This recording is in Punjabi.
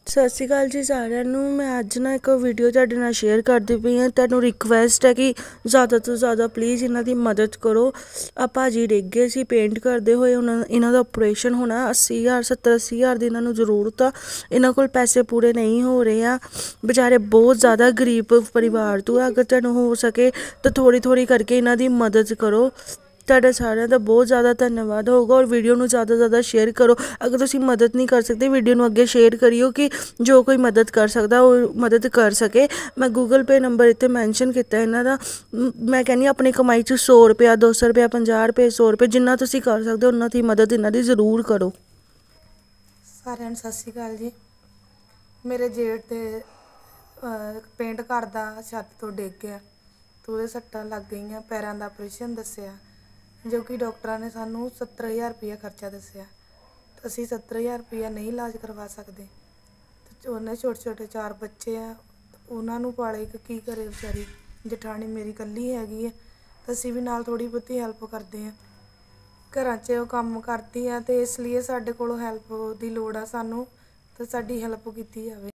ਸਤਿ ਸ਼੍ਰੀ ਅਕਾਲ ਜੀ ਸਾਰਿਆਂ ਨੂੰ। ਮੈਂ ਅੱਜ ਨਾ ਇੱਕ ਵੀਡੀਓ ਤੁਹਾਡੇ ਨਾਲ ਸ਼ੇਅਰ ਕਰਦੀ ਪਈ ਹਾਂ। ਤੁਹਾਨੂੰ ਰਿਕੁਐਸਟ ਹੈ ਕਿ ਜ਼ਿਆਦਾ ਤੋਂ ਜ਼ਿਆਦਾ ਪਲੀਜ਼ ਇਹਨਾਂ ਦੀ ਮਦਦ ਕਰੋ। ਆ ਭਾਜੀ ਡਿੱਗ ਗਏ ਸੀ ਪੇਂਟ ਕਰਦੇ ਹੋਏ, ਇਹਨਾਂ ਦਾ ਆਪਰੇਸ਼ਨ ਹੋਣਾ 80,000 70-80,000 ਦੀ ਇਹਨਾਂ ਨੂੰ ਜ਼ਰੂਰਤ ਆ। ਇਹਨਾਂ ਕੋਲ ਪੈਸੇ ਪੂਰੇ ਨਹੀਂ ਹੋ ਰਹੇ ਆ, ਵਿਚਾਰੇ ਬਹੁਤ ਜ਼ਿਆਦਾ ਗਰੀਬ ਪਰਿਵਾਰ ਤੋਂ ਆ। ਅਗਰ ਤੁਹਾਨੂੰ ਹੋ ਸਕੇ ਤਾਂ ਥੋੜ੍ਹੀ ਥੋੜ੍ਹੀ ਕਰਕੇ ਇਹਨਾਂ ਦੀ ਮਦਦ ਕਰੋ। ਤੁਹਾਡਾ ਸਾਰਿਆਂ ਦਾ ਬਹੁਤ ਜ਼ਿਆਦਾ ਧੰਨਵਾਦ ਹੋਊਗਾ। ਔਰ ਵੀਡੀਓ ਨੂੰ ਜ਼ਿਆਦਾ ਤੋਂ ਜ਼ਿਆਦਾ ਸ਼ੇਅਰ ਕਰੋ। ਅਗਰ ਤੁਸੀਂ ਮਦਦ ਨਹੀਂ ਕਰ ਸਕਦੇ, ਵੀਡੀਓ ਨੂੰ ਅੱਗੇ ਸ਼ੇਅਰ ਕਰਿਓ ਕਿ ਜੋ ਕੋਈ ਮਦਦ ਕਰ ਸਕਦਾ ਉਹ ਮਦਦ ਕਰ ਸਕੇ। ਮੈਂ ਗੂਗਲ ਪੇ ਨੰਬਰ ਇੱਥੇ ਮੈਂਸ਼ਨ ਕੀਤਾ ਇਹਨਾਂ ਦਾ। ਮੈਂ ਕਹਿੰਦੀ ਆਪਣੀ ਕਮਾਈ 'ਚ 100 ਰੁਪਇਆ 200 ਰੁਪਇਆ 50 ਰੁਪਏ 100 ਰੁਪਏ ਜਿੰਨਾ ਤੁਸੀਂ ਕਰ ਸਕਦੇ ਹੋ ਉਹਨਾਂ ਦੀ ਮਦਦ ਇਹਨਾਂ ਦੀ ਜ਼ਰੂਰ ਕਰੋ। ਸਾਰਿਆਂ ਨੂੰ ਸਤਿ ਸ਼੍ਰੀ ਅਕਾਲ ਜੀ। ਮੇਰੇ ਜੇਠ ਦੇ ਪੇਂਟ ਕਰਦਾ ਛੱਤ ਤੋਂ ਡਿੱਗ ਗਿਆ ਤੇ ਉਹਦੇ ਸੱਟਾਂ ਲੱਗ ਗਈਆਂ, ਪੈਰਾਂ ਦਾ ਆਪਰੇਸ਼ਨ ਦੱਸਿਆ, ਜੋ ਕਿ ਡਾਕਟਰਾਂ ਨੇ ਸਾਨੂੰ 70,000 ਰੁਪਇਆ ਖਰਚਾ ਦੱਸਿਆ। ਅਸੀਂ 70,000 ਰੁਪਇਆ ਨਹੀਂ ਇਲਾਜ ਕਰਵਾ ਸਕਦੇ। ਤੇ ਉਹਨੇ ਛੋਟੇ ਛੋਟੇ 4 ਬੱਚੇ ਆ, ਉਹਨਾਂ ਨੂੰ ਪਾਲੇ ਕੀ ਕਰੇ ਵਿਚਾਰੀ। ਜਠਾਣੀ ਮੇਰੀ ਇਕੱਲੀ ਹੈਗੀ ਹੈ ਤਾਂ ਅਸੀਂ ਵੀ ਨਾਲ ਥੋੜ੍ਹੀ ਬਹੁਤੀ ਹੈਲਪ ਕਰਦੇ ਹਾਂ। ਘਰਾਂ 'ਚ ਉਹ ਕੰਮ ਕਰਦੀ ਆ ਅਤੇ ਇਸ ਲਈ ਸਾਡੇ ਕੋਲੋਂ ਹੈਲਪ ਦੀ ਲੋੜ ਆ ਸਾਨੂੰ, ਤਾਂ ਸਾਡੀ ਹੈਲਪ ਕੀਤੀ ਜਾਵੇ।